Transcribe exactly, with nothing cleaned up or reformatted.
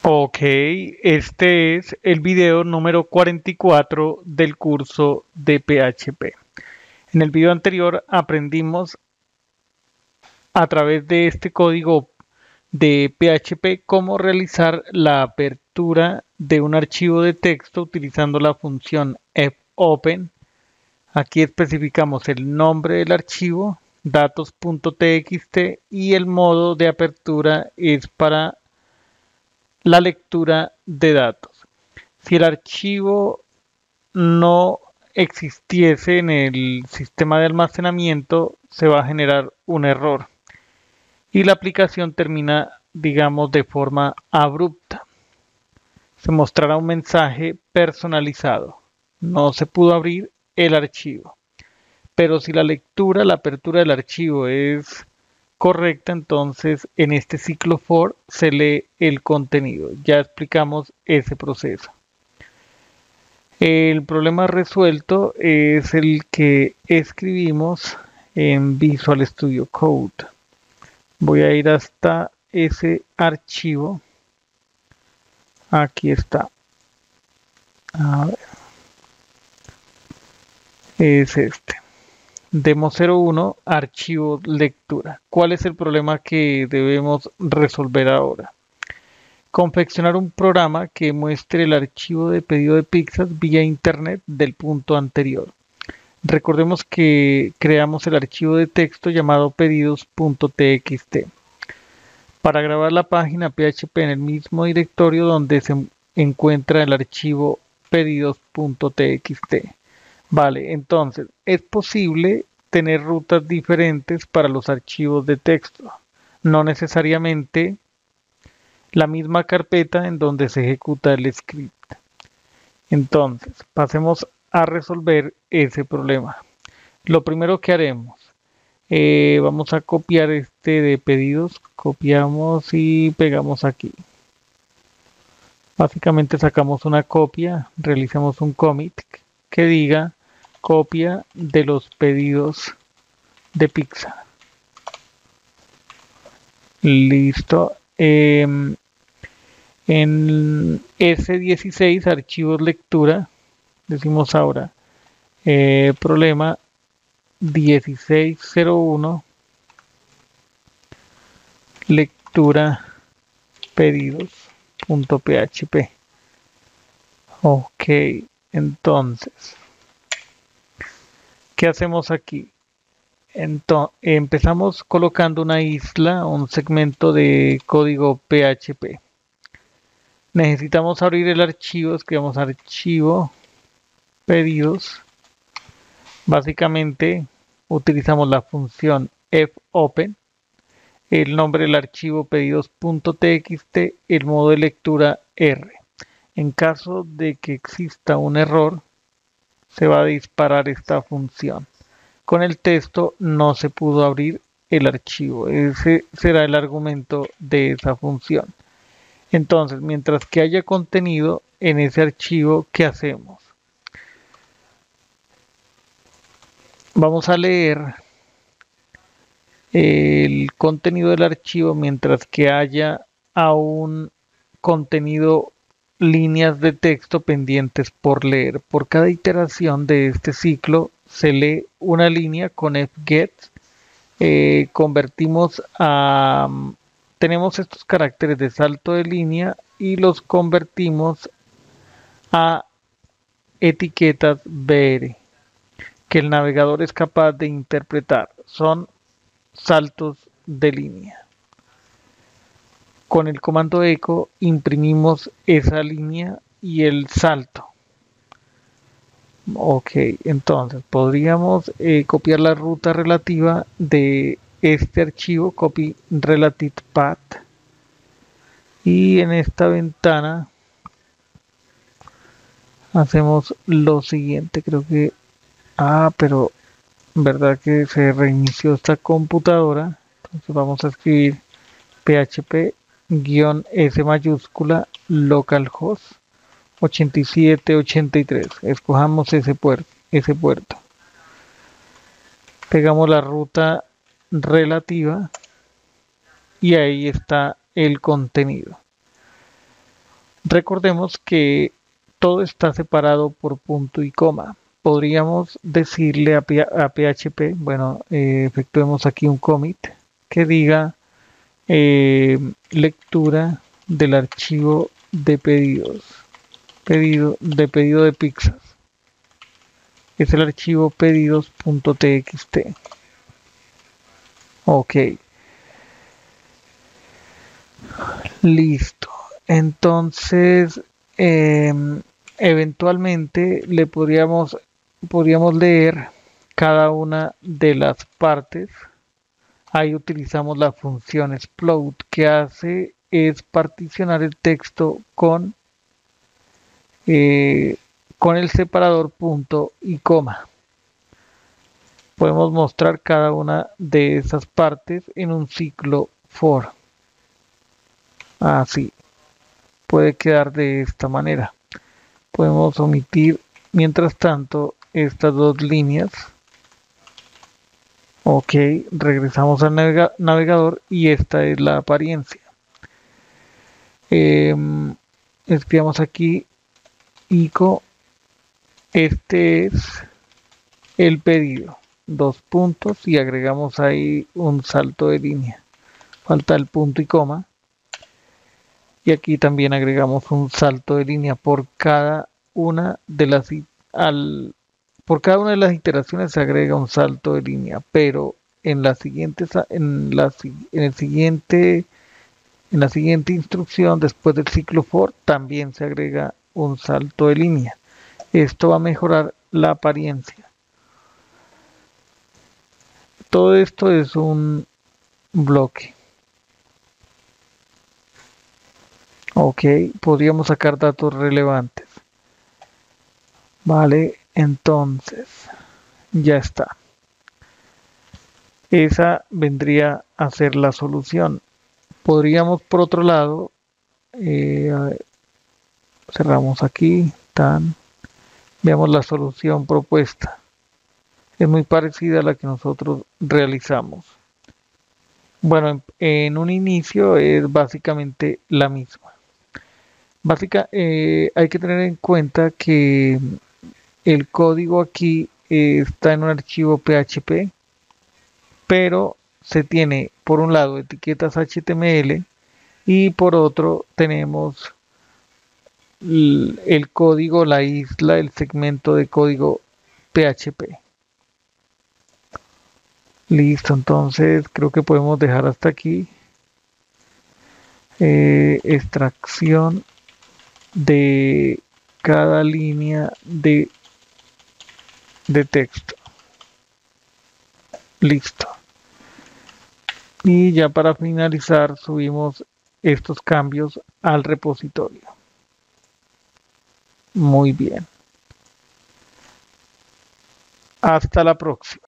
Ok, este es el video número cuarenta y cuatro del curso de P H P. En el video anterior aprendimos a través de este código de P H P cómo realizar la apertura de un archivo de texto utilizando la función fopen. Aquí especificamos el nombre del archivo, datos.txt, y el modo de apertura es para la lectura de datos. Si el archivo no existiese en el sistema de almacenamiento, se va a generar un error y la aplicación termina, digamos, de forma abrupta. Se mostrará un mensaje personalizado. No se pudo abrir el archivo. Pero si la lectura, la apertura del archivo es correcta, entonces en este ciclo for se lee el contenido. Ya explicamos ese proceso. El problema resuelto es el que escribimos en Visual Studio Code. Voy a ir hasta ese archivo. Aquí está. A ver. Es este. Demo cero uno, archivo lectura. ¿Cuál es el problema que debemos resolver ahora? Confeccionar un programa que muestre el archivo de pedido de pizzas vía internet del punto anterior. Recordemos que creamos el archivo de texto llamado pedidos.txt. Para grabar la página P H P en el mismo directorio donde se encuentra el archivo pedidos.txt. Vale, entonces es posible tener rutas diferentes para los archivos de texto. No necesariamente la misma carpeta en donde se ejecuta el script. Entonces, pasemos a resolver ese problema. Lo primero que haremos, eh, vamos a copiar este de pedidos, copiamos y pegamos aquí. Básicamente sacamos una copia, realizamos un commit que diga copia de los pedidos de pizza. Listo. Eh, en ese dieciséis, archivos lectura, decimos ahora eh, problema dieciséis cero uno, lectura pedidos.php. Ok, entonces, ¿qué hacemos aquí? Entonces, empezamos colocando una isla, un segmento de código P H P. Necesitamos abrir el archivo, escribamos archivo pedidos. Básicamente utilizamos la función fopen, el nombre del archivo pedidos.txt, el modo de lectura R. En caso de que exista un error, se va a disparar esta función. Con el texto no se pudo abrir el archivo. Ese será el argumento de esa función. Entonces, mientras que haya contenido en ese archivo, ¿qué hacemos? Vamos a leer el contenido del archivo mientras que haya aún contenido, líneas de texto pendientes por leer. Por cada iteración de este ciclo se lee una línea con fget. Eh, convertimos a... Tenemos estos caracteres de salto de línea y los convertimos a etiquetas B R que el navegador es capaz de interpretar. Son saltos de línea. Con el comando echo imprimimos esa línea y el salto. Ok, entonces podríamos eh, copiar la ruta relativa de este archivo, copy relative path, y en esta ventana hacemos lo siguiente. Creo que ah pero verdad que se reinició esta computadora. Entonces vamos a escribir php-s mayúscula localhost ochenta y siete ochenta y tres. Escojamos ese puerto, ese puerto. Pegamos la ruta relativa y ahí está el contenido. Recordemos que todo está separado por punto y coma. Podríamos decirle a, a P H P, bueno, eh, efectuemos aquí un commit que diga eh, lectura del archivo de pedidos, pedido de pedido de pizzas. Es el archivo pedidos.txt. Ok, listo. Entonces, eh, eventualmente le podríamos, podríamos leer cada una de las partes. Ahí utilizamos la función explode, que hace es particionar el texto con, eh, con el separador punto y coma. Podemos mostrar cada una de esas partes en un ciclo for. Así puede quedar de esta manera. Podemos omitir mientras tanto estas dos líneas. Ok, regresamos al navega navegador y esta es la apariencia. Eh, escribamos aquí ico, este es el pedido, dos puntos y agregamos ahí un salto de línea. Falta el punto y coma. Y aquí también agregamos un salto de línea por cada una de las al por cada una de las iteraciones se agrega un salto de línea, pero en la siguiente en la en el siguiente en la siguiente instrucción después del ciclo for también se agrega un salto de línea. Esto va a mejorar la apariencia. Todo esto es un bloque. Ok, podríamos sacar datos relevantes. Vale, entonces, ya está. Esa vendría a ser la solución. Podríamos, por otro lado, eh, cerramos aquí, tan, veamos la solución propuesta. Es muy parecida a la que nosotros realizamos. Bueno, en, en un inicio es básicamente la misma. Básica, eh, hay que tener en cuenta que el código aquí eh, está en un archivo P H P, pero se tiene por un lado etiquetas H T M L y por otro tenemos el, el código, la isla, el segmento de código P H P. Listo, entonces creo que podemos dejar hasta aquí. Eh, extracción de cada línea de, de texto. Listo. Y ya para finalizar subimos estos cambios al repositorio. Muy bien. Hasta la próxima.